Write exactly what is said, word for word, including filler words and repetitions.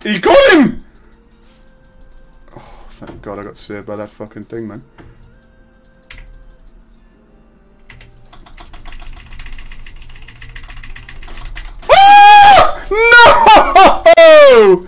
He got him! Oh, thank God I got saved by that fucking thing, man. Ah! No!